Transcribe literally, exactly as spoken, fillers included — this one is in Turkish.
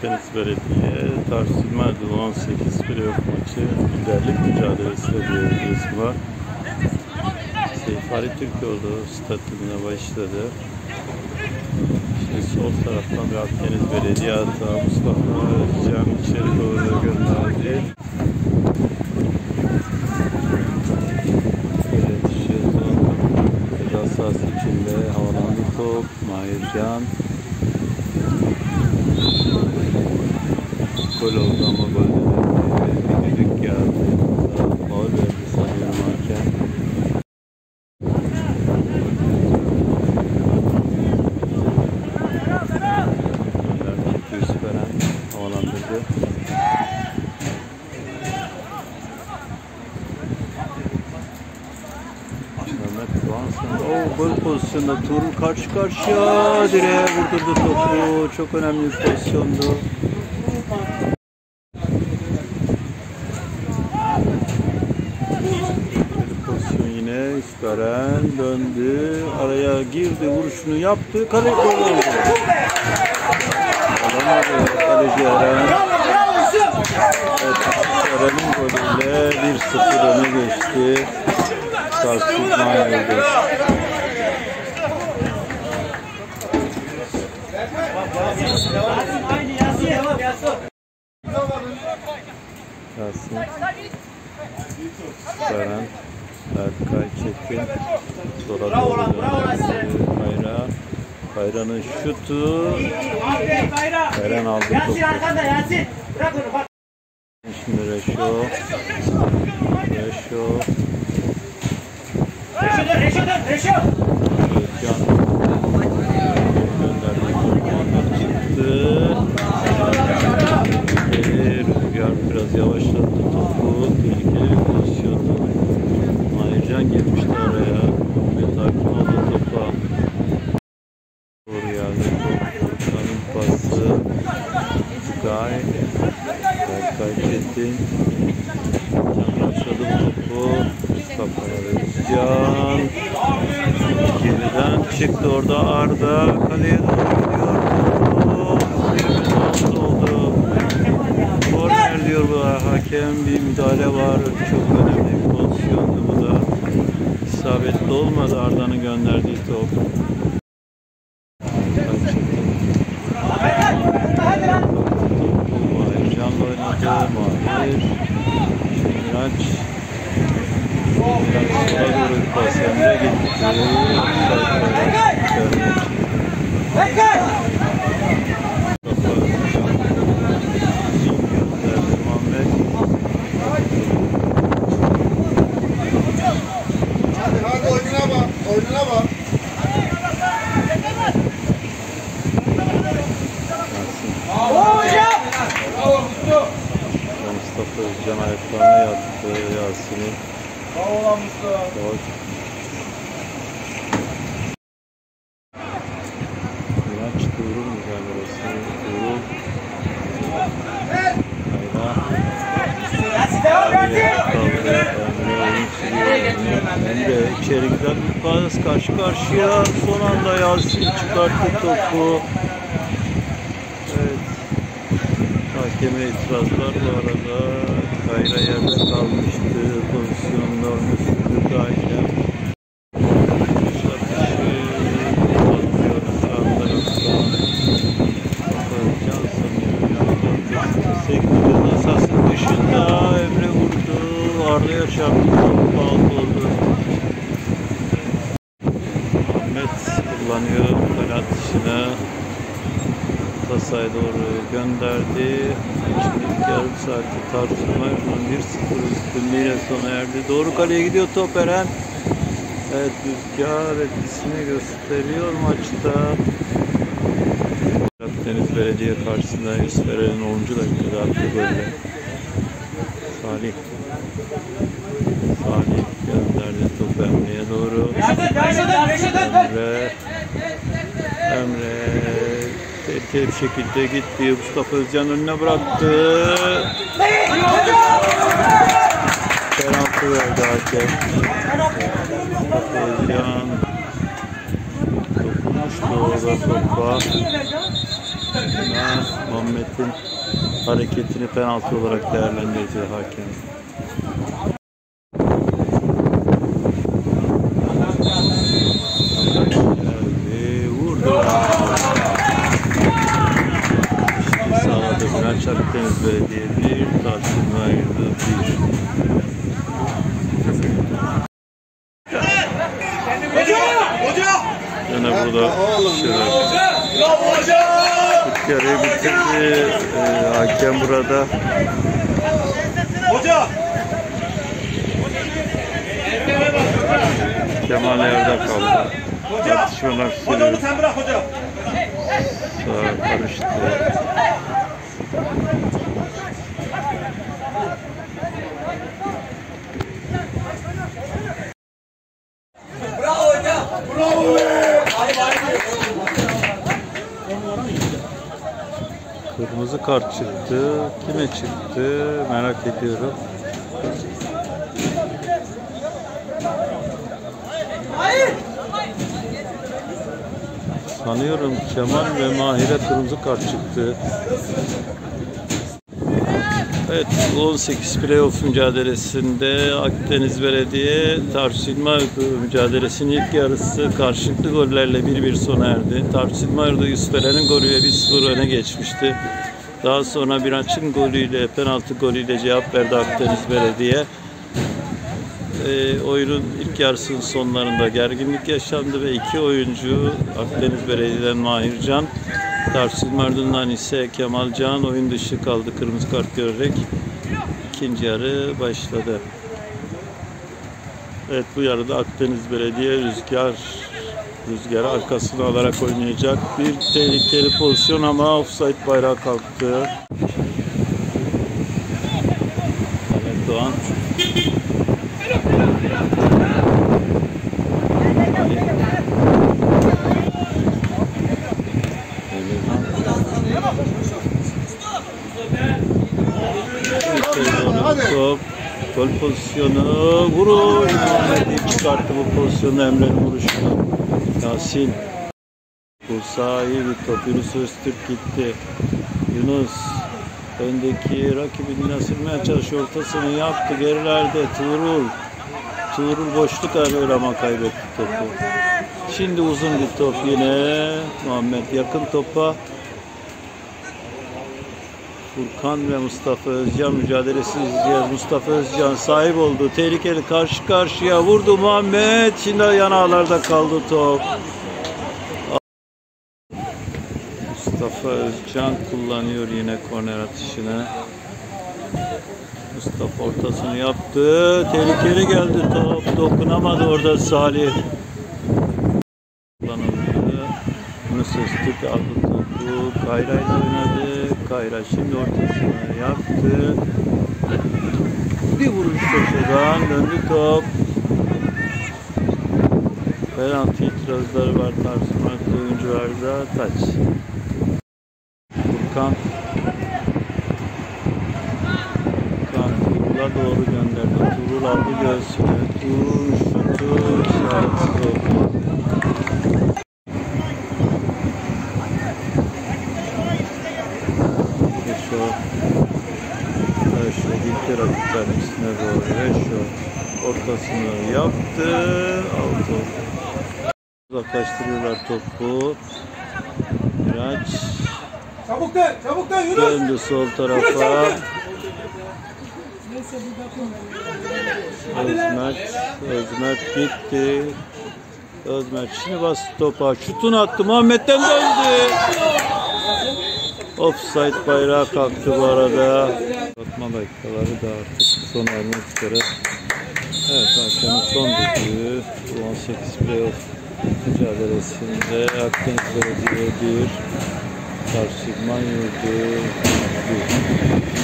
Akdeniz Belediye Tarsus Mardin on sekiz playoff maçı liderlik mücadelesi diyebiliriz buna. Seyf Ali Türkoğlu statüne başladı. Şimdi sol taraftan bir Akdeniz Belediye hata Mustafa Özcan içeri doğru gönderdi. Evet, Şezon ceza sahası içinde havalandı top. Mahircan gol oldu ama gol dedi. Bir düdük geldi. Faul verdi sanıyorum hakem. Yusuf Eren havalandırdı. Mehmet Doğan sonra o gol pozisyonunda Tuğrul karşı karşıya direğe vurdurdu topu. Çok önemli bir pozisyondu. Eren döndü, araya girdi, vuruşunu yaptı, kale gol oldu. Alamadı kaleci Eren. Evet, Eren'in golüyle bir sıfır öne geçti. Tarsus Mardin. Yasin Eren Berkay Çetin sola doğru döndü. Kayra Kayra'nın şutu Eren aldı topu. Şimdi Reşo Reşo Reşo Özcan gönderdi topu çıktı. Rüzgar biraz yavaşlattı topu. Tehlikeli bir pozisyonda Mahircan girmişti araya. Ve takip oldu topa. Doğru geldi top. Furkan'ın pası. Sky. Berkay Çetin. Can başladı topu. Mustafa Özcan. Geriden çıktı orada Arda. Kaleye doğru gidiyor. Nasıl oldu? Korner diyor bu hakem. Bir müdahale var. Çok önemli bir pozisyondu bu da. İsabetli olmadı Arda'nın gönderdiği top. Mahircan'la oynadı. Mahir. Miraç. Miraç sola doğru bir pas. Emre gitti. Mustafa Özcan ayaklarına yattı Yasin'in. Bravo Mustafa. Miraç Tuğrul mücadelesi. Tuğrul. Emre içeri giden bir pas karşı karşıya. Son anda Yasin çıkarttı topu. Evet. Hakeme itirazlar bu arada. Kayra yerde kalmıştı. Pozisyonda onu sürdü hakem. Atışı atıyor sağ taraftan. Can sanıyor. Sektirin esasın dışında Emre vurdu. Arda'ya çarptı. Faul oldu. Ahmet kullanıyor kale atışını. Tasa'ya doğru gönderdi. Şimdi yarım saati Tarsus Mardin bir sıfır üstünlüğüyle sona erdi. Doğru kaleye gidiyor top Eren. Evet, Rüzgar etkisini gösteriyor maçta. Akdeniz Belediye karşısında Yusuf Eren'in onuncu dakikada attığı golle. Salih. Salih gönderdi topu Emre'ye doğru. Emre. Emre. Tehlikeli bir şekilde gitti. Mustafa Özcan önüne bıraktı. Penaltı verdi hakem. Mustafa Özcan dokunmuştu orada topa. Muhammed'in hareketini penaltı olarak değerlendirdi hakem. Geldi, vurdu. Şimdi sağladı Miraç Akdeniz Belediye bir, Tarsim Mayır'da bir. Yine burada ilk yarıyı bitirdi. Ee, hakem burada. Kemal yerde kaldı. Tartışmalar sürüyor. Sağ karıştı. Kırmızı kart çıktı. Kime çıktı? Merak ediyorum. Sanıyorum Kemal ve Mahir'e kırmızı kart çıktı. Evet, on sekiz playoff mücadelesinde Akdeniz Belediye Tarsus Mayırdı mücadelesinin ilk yarısı karşılıklı gollerle bir bir sona erdi. Tarsus Mayırdı Yusuf'un golüyle bir sıfır öne geçmişti. Daha sonra Miraç'ın golüyle, penaltı golüyle cevap verdi Akdeniz Belediye. E, oyunun ilk yarısının sonlarında gerginlik yaşandı ve iki oyuncu Akdeniz Belediye'den Mahircan, Tarsus Mayırdı'ndan ise Kemalcan oyun dışı kaldı kırmızı kart görerek. İkinci yarı başladı. Evet, bu yarıda Akdeniz Belediye rüzgar rüzgarı arkasına alarak oynayacak. Bir tehlikeli pozisyon ama offside bayrağı kalktı. Evet, Doğan. Top, gol pozisyonu, vuruş. Muhammed çıkarttı bu pozisyonu Emre'nin vuruşuna. Yasin. Bursa iyi bir top. Yunus Öztürk gitti. Yunus öndeki rakibini ısırmaya çalışıyor. Ortasını yaptı. Gerilerde Tuğrul. Tuğrul boşluk arıyor ama kaybetti topu. Şimdi uzun bir top yine. Muhammed yakın topa. Furkan ve Mustafa Özcan mücadelesi izleyeceğiz. Mustafa Özcan sahip oldu. Tehlikeli, karşı karşıya vurdu Muhammed. Şimdi yanağlarda kaldı top. Mustafa Özcan kullanıyor yine korner atışını. Mustafa ortasını yaptı. Tehlikeli geldi top. Dokunamadı orada Salih. Kullanıldı. Yunus Öztürk aldı topu. Kayra'yla oynadı. Kayra şimdi ortasını yaptı. Bir vuruş köşeden döndü top. Penaltı itirazları var Tarsus Mayırdı oyuncularda. Taç. Furkan. Furkan Tuğrul'a doğru gönderdi. Tuğrul aldı göğsüne. Tuğrul şutu sağlıksız oldu. Reşo gitti rakiplerin üstüne doğru. Reşo ortasını yaptı. Aldı. Uzaklaştırıyorlar topu. Miraç. Çabuk dön, çabuk dön Yunus. Döndü sol tarafa. Özmert. Özmert gitti. Özmert şimdi bastı topa. Şutunu attı. Muhammed'den döndü. Offside bayrağı kalktı bu arada. Atma dakikaları da artık sona ermek üzere. Evet, hakemin son düdüğü bu on sekiz playoff mücadelesinde Akdeniz Belediye bir, Tarsus Mayırdı bir.